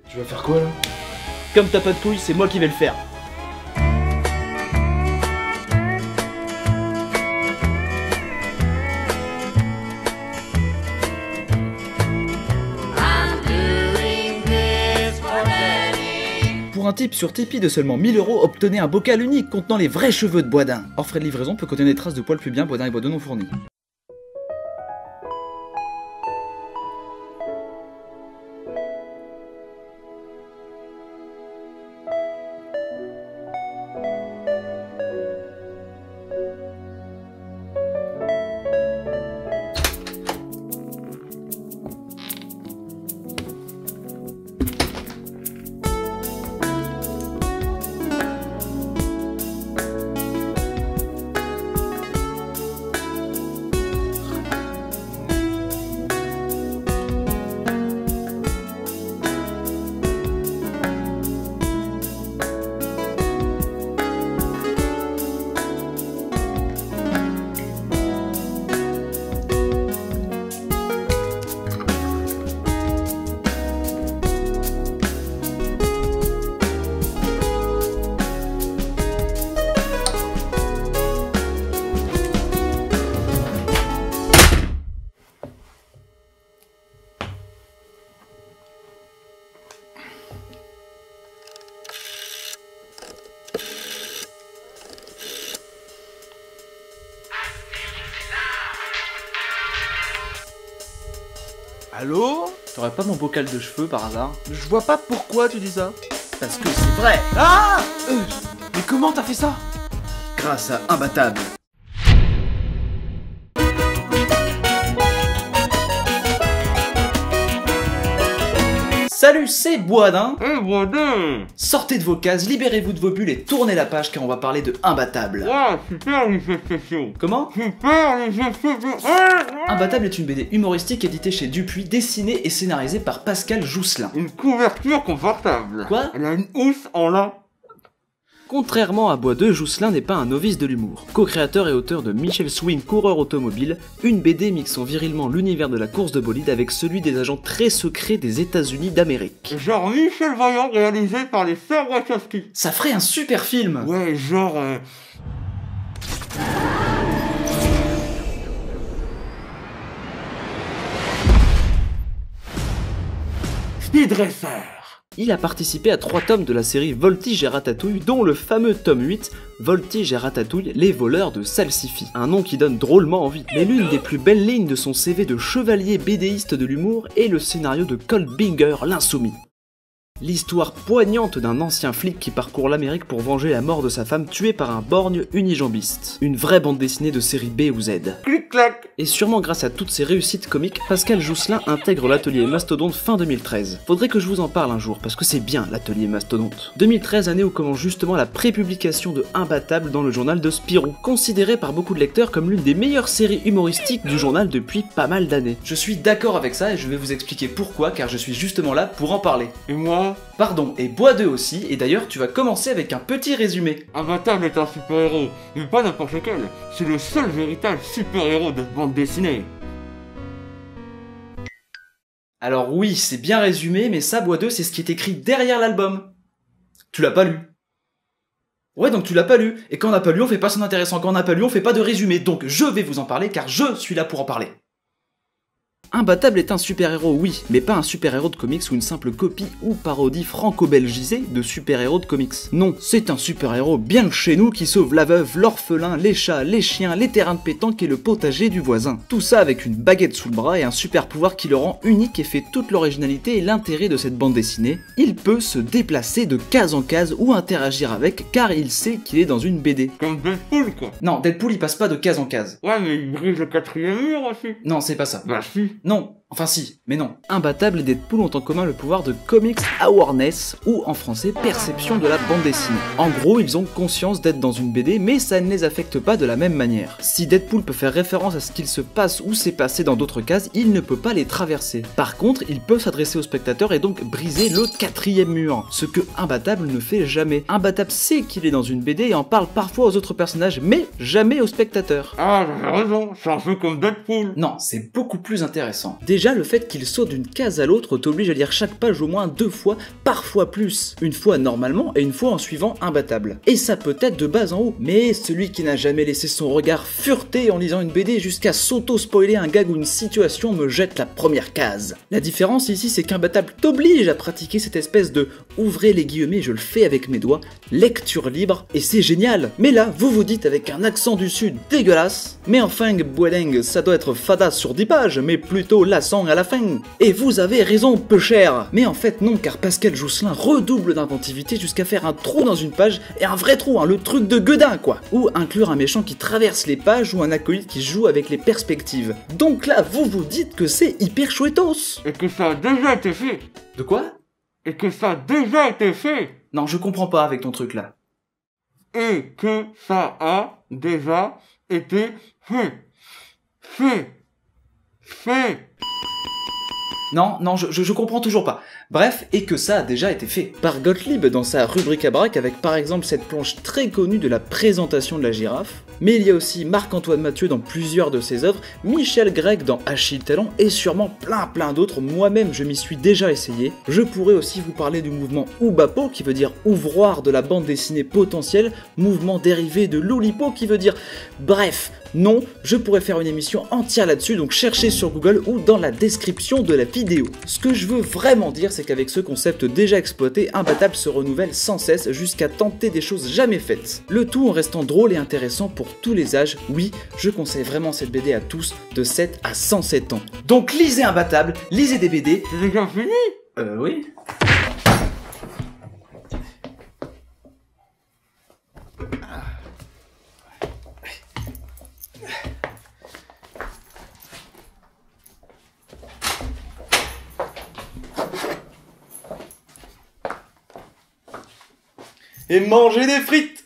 Tu vas faire quoi là? Comme t'as pas de couilles, c'est moi qui vais le faire. Pour un tip sur Tipeee de seulement 1000 €, obtenez un bocal unique contenant les vrais cheveux de Boisdin. Hors frais de livraison peut contenir des traces de poils pubiens, Boisdin et Boisdin non fournis. Allô? T'aurais pas mon bocal de cheveux par hasard? Je vois pas pourquoi tu dis ça. Parce que c'est vrai. Ah! Mais comment t'as fait ça? Grâce à Imbattable. Salut, c'est Boisdin. Boisdin! Sortez de vos cases, libérez-vous de vos bulles et tournez la page car on va parler de Imbattable. Wow, super les effets spéciaux! Comment? Super les effets spéciaux! Imbattable est une BD humoristique éditée chez Dupuis, dessinée et scénarisée par Pascal Jousselin. Une couverture confortable! Quoi? Elle a une housse en lin! Contrairement à Bois 2, Jousselin n'est pas un novice de l'humour. Co-créateur et auteur de Michel Swing, coureur automobile, une BD mixant virilement l'univers de la course de bolide avec celui des agents très secrets des États-Unis d'Amérique. Genre Michel Vaillant réalisé par les sœurs Wachowski. Ça ferait un super film! Ouais, genre... Speed Racer. Il a participé à 3 tomes de la série Voltige et Ratatouille, dont le fameux tome 8, Voltige et Ratatouille, les voleurs de Salsify. Un nom qui donne drôlement envie. Mais l'une des plus belles lignes de son CV de chevalier bédéiste de l'humour est le scénario de Colt Binger, l'insoumis. L'histoire poignante d'un ancien flic qui parcourt l'Amérique pour venger la mort de sa femme tuée par un borgne unijambiste. Une vraie bande dessinée de série B ou Z. Clic-clac. Et sûrement grâce à toutes ses réussites comiques, Pascal Jousselin intègre l'atelier Mastodonte fin 2013. Faudrait que je vous en parle un jour, parce que c'est bien l'atelier Mastodonte. 2013, année où commence justement la prépublication de Imbattable dans le journal de Spirou, considéré par beaucoup de lecteurs comme l'une des meilleures séries humoristiques du journal depuis pas mal d'années. Je suis d'accord avec ça et je vais vous expliquer pourquoi, car je suis justement là pour en parler. Et moi? Pardon, et Bois 2 aussi, et d'ailleurs tu vas commencer avec un petit résumé. Imbattable est un super-héros, mais pas n'importe lequel. C'est le seul véritable super-héros de bande dessinée. Alors oui, c'est bien résumé, mais ça, Bois 2, c'est ce qui est écrit derrière l'album. Tu l'as pas lu. Ouais, donc tu l'as pas lu, et quand on n'a pas lu, on fait pas son intéressant, quand on n'a pas lu, on fait pas de résumé, donc je vais vous en parler, car je suis là pour en parler. Imbattable est un super-héros, oui, mais pas un super-héros de comics ou une simple copie ou parodie franco-belgisée de super-héros de comics. Non, c'est un super-héros bien de chez nous qui sauve la veuve, l'orphelin, les chats, les chiens, les terrains de pétanque et le potager du voisin. Tout ça avec une baguette sous le bras et un super-pouvoir qui le rend unique et fait toute l'originalité et l'intérêt de cette bande dessinée. Il peut se déplacer de case en case ou interagir avec car il sait qu'il est dans une BD. Comme Deadpool quoi. Non, Deadpool il passe pas de case en case. Ouais, mais il brise le 4e mur aussi. Non, c'est pas ça. Bah si. Non, enfin si, mais non. Imbattable et Deadpool ont en commun le pouvoir de Comics Awareness, ou en français perception de la bande dessinée. En gros, ils ont conscience d'être dans une BD, mais ça ne les affecte pas de la même manière. Si Deadpool peut faire référence à ce qu'il se passe ou s'est passé dans d'autres cases, il ne peut pas les traverser. Par contre, il peut s'adresser au spectateur et donc briser le 4e mur, ce que Imbattable ne fait jamais. Imbattable sait qu'il est dans une BD et en parle parfois aux autres personnages, mais jamais au spectateur. Ah, j'avais raison, c'est un peu comme Deadpool. Non, c'est beaucoup plus intéressant. Déjà, Déjà, le fait qu'il saute d'une case à l'autre t'oblige à lire chaque page au moins 2 fois, parfois plus. Une fois normalement et une fois en suivant Imbattable. Et ça peut être de bas en haut, mais celui qui n'a jamais laissé son regard fureter en lisant une BD jusqu'à s'auto-spoiler un gag ou une situation me jette la première case. La différence ici, c'est qu'Imbattable t'oblige à pratiquer cette espèce de, ouvrez les guillemets, je le fais avec mes doigts, lecture libre, et c'est génial. Mais là, vous vous dites avec un accent du sud dégueulasse, mais enfin, Boueleng, ça doit être fada sur 10 pages, mais plutôt lassant à la fin. Et vous avez raison, peu cher. Mais en fait non, car Pascal Jousselin redouble d'inventivité jusqu'à faire un trou dans une page, et un vrai trou, hein, le truc de Guedin quoi. Ou inclure un méchant qui traverse les pages ou un acolyte qui joue avec les perspectives. Donc là, vous vous dites que c'est hyper chouettos. Et que ça a déjà été fait. De quoi? Et que ça a déjà été fait. Non, je comprends pas avec ton truc là. Et que ça a déjà été fait. Fait. Non, je comprends toujours pas. Bref, et que ça a déjà été fait. Par Gottlieb dans sa rubrique à braque avec par exemple cette planche très connue de la présentation de la girafe. Mais il y a aussi Marc-Antoine Mathieu dans plusieurs de ses œuvres, Michel Gregg dans Achille Talon et sûrement plein d'autres. Moi-même je m'y suis déjà essayé. Je pourrais aussi vous parler du mouvement Oubapo qui veut dire ouvroir de la bande dessinée potentielle, mouvement dérivé de l'Oulipo qui veut dire bref. Non, je pourrais faire une émission entière là-dessus, donc cherchez sur Google ou dans la description de la vidéo. Ce que je veux vraiment dire, c'est qu'avec ce concept déjà exploité, Imbattable se renouvelle sans cesse jusqu'à tenter des choses jamais faites. Le tout en restant drôle et intéressant pour tous les âges. Oui, je conseille vraiment cette BD à tous de 7 à 107 ans. Donc lisez Imbattable, lisez des BD. C'est déjà fini? Oui. Et manger des frites.